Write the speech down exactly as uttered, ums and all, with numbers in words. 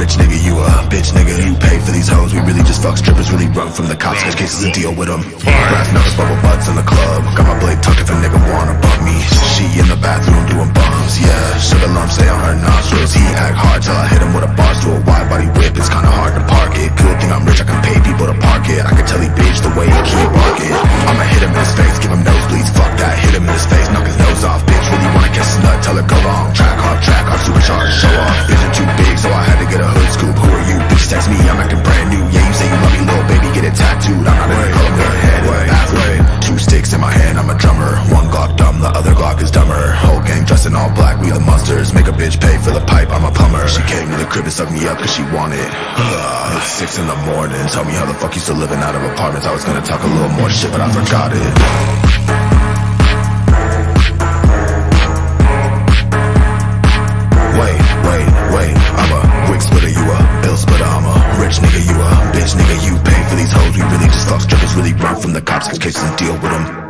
rich nigga, you a bitch nigga. You pay for these hoes, we really just fuck strippers. Really run from the cops, catch cases and deal with them. Brass knuckles, bubble butts in the club. Got my blade tucked if a nigga wanna bump me. She in the bathroom doing bums, yeah. Sugar lumps stay on her nostrils. He act hard till I hit him with a bar stool. Wide body whip, it's kinda hard to park it. Good thing I'm rich, I can pay people to park it. I can tell he bitch the way he keep barking. I'ma hit him in his face, give him nosebleeds. Fuck that, hit him in his face, knock his nose off. Bitch really wanna kiss his nut, tell her go long. Track hard, track hard, supercharged, show off. Vision too big, so I had to get a hood scoop. Who are you? Bitch text me, I'm acting brand new. Yeah, you say you love me, little baby, get it tattooed. I'm not in the club, your head in the bathroom. Two sticks in my hand, I'm a drummer. One Glock dumb, the other Glock is dumber. Whole gang dressed in all black, we the monsters. Make a bitch pay for the pipe, I'm a plumber. She came to the crib and sucked me up cause she wanted. Uh, it's six in the morning, tell me how the fuck you still living out of apartments. I was gonna talk a little more shit, but I forgot it. Wait, wait, wait, I'm a wig splitter, you a bill splitter. I'm a rich nigga, you a bitch nigga. You pay for these hoes, we really just fuck strippers. Really run from the cops, catch cases and deal with them.